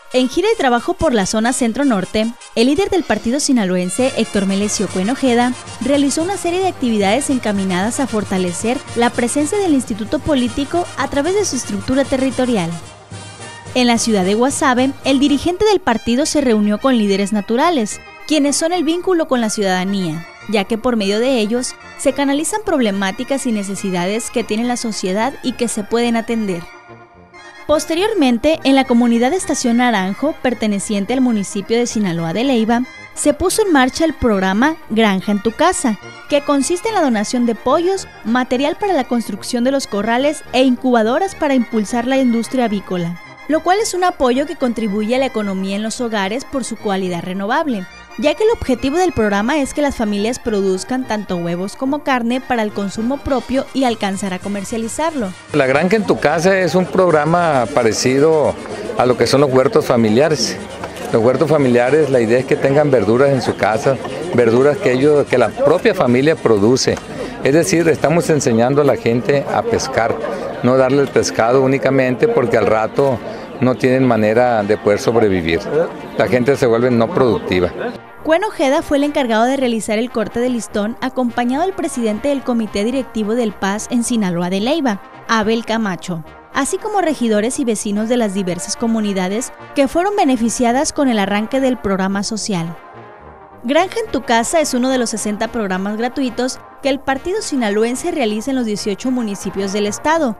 En gira de trabajo por la zona centro-norte, el líder del partido sinaloense, Héctor Melesio Cuen Ojeda, realizó una serie de actividades encaminadas a fortalecer la presencia del instituto político a través de su estructura territorial. En la ciudad de Guasave, el dirigente del partido se reunió con líderes naturales, quienes son el vínculo con la ciudadanía, ya que por medio de ellos se canalizan problemáticas y necesidades que tiene la sociedad y que se pueden atender. Posteriormente, en la comunidad de Estación Naranjo, perteneciente al municipio de Sinaloa de Leyva, se puso en marcha el programa Granja en tu Casa, que consiste en la donación de pollos, material para la construcción de los corrales e incubadoras para impulsar la industria avícola, lo cual es un apoyo que contribuye a la economía en los hogares por su cualidad renovable, ya que el objetivo del programa es que las familias produzcan tanto huevos como carne para el consumo propio y alcanzar a comercializarlo. La Granja en tu Casa es un programa parecido a lo que son los huertos familiares. Los huertos familiares, la idea es que tengan verduras en su casa, verduras que la propia familia produce. Es decir, estamos enseñando a la gente a pescar, no darle el pescado únicamente porque al rato no tienen manera de poder sobrevivir. La gente se vuelve no productiva. Cuen Ojeda fue el encargado de realizar el corte de listón acompañado del presidente del Comité Directivo del PAS en Sinaloa de Leyva, Abel Camacho, así como regidores y vecinos de las diversas comunidades que fueron beneficiadas con el arranque del programa social. Granja en tu Casa es uno de los 60 programas gratuitos que el partido sinaloense realiza en los 18 municipios del estado.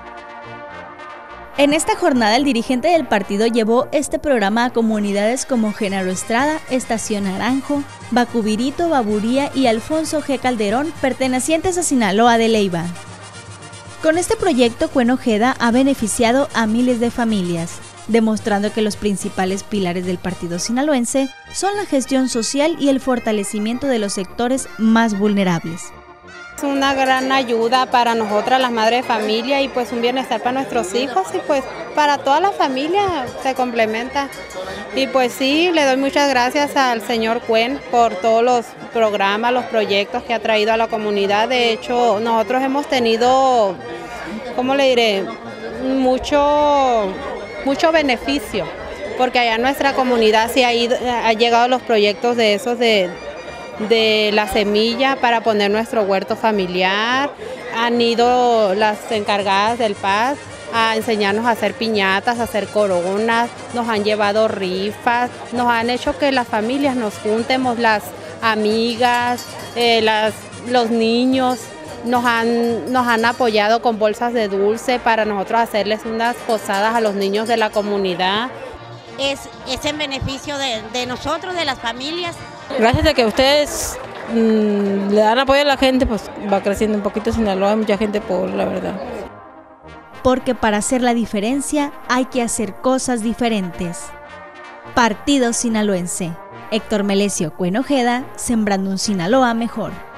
En esta jornada, el dirigente del partido llevó este programa a comunidades como Genaro Estrada, Estación Naranjo, Bacubirito, Baburía y Alfonso G. Calderón, pertenecientes a Sinaloa de Leyva. Con este proyecto, Cuen Ojeda ha beneficiado a miles de familias, demostrando que los principales pilares del partido sinaloense son la gestión social y el fortalecimiento de los sectores más vulnerables. Es una gran ayuda para nosotras, las madres de familia, y pues un bienestar para nuestros hijos y pues para toda la familia se complementa. Y pues sí, le doy muchas gracias al señor Cuen por todos los programas, los proyectos que ha traído a la comunidad. De hecho, nosotros hemos tenido, ¿cómo le diré?, mucho beneficio, porque allá en nuestra comunidad sí ha llegado los proyectos de esos de la semilla para poner nuestro huerto familiar. Han ido las encargadas del PAS a enseñarnos a hacer piñatas, a hacer coronas, nos han llevado rifas, nos han hecho que las familias nos juntemos, las amigas, los niños, nos han apoyado con bolsas de dulce para nosotros hacerles unas posadas a los niños de la comunidad. Es en beneficio de nosotros, de las familias. Gracias a que ustedes le dan apoyo a la gente, pues va creciendo un poquito Sinaloa, hay mucha gente pobre, la verdad. Porque para hacer la diferencia hay que hacer cosas diferentes. Partido Sinaloense. Héctor Melesio Cuen Ojeda, sembrando un Sinaloa mejor.